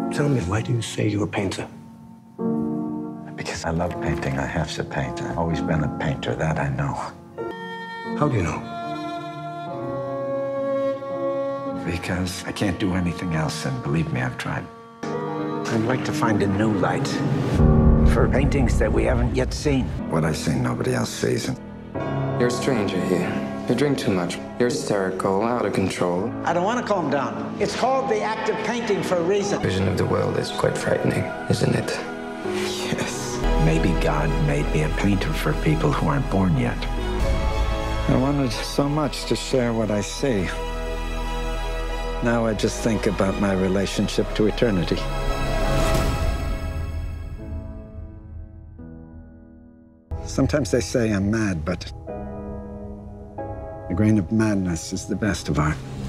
Tell me, why do you say you're a painter? Because I love painting. I have to paint. I've always been a painter, that I know. How do you know? Because I can't do anything else, and believe me, I've tried. I'd like to find a new light for paintings that we haven't yet seen. What I see, nobody else sees. You're a stranger here. You drink too much. You're hysterical, out of control. I don't want to calm down. It's called the act of painting for a reason. Vision of the world is quite frightening, isn't it? Yes. Maybe God made me a painter for people who aren't born yet. I wanted so much to share what I see. Now I just think about my relationship to eternity. Sometimes they say I'm mad, but a grain of madness is the best of art.